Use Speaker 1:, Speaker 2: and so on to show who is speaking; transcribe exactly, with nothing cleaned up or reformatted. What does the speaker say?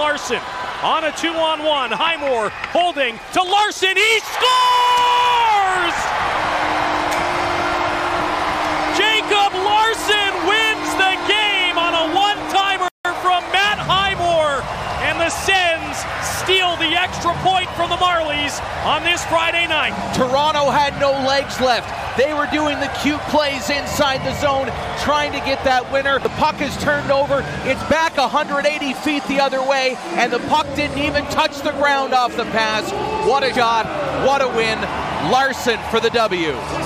Speaker 1: Larsson on a two-on-one. Highmore holding to Larsson. He scores! Jacob Larsson wins the game on a one-timer from Matt Highmore, and the Sens steal the extra point from the Marlies on this Friday night.
Speaker 2: Toronto had no legs left. They were doing the cute plays inside the zone, trying to get that winner. The puck is turned over. It's back one hundred eighty feet the other way, and the puck didn't even touch the ground off the pass. What a shot. What a win. Larsson for the W.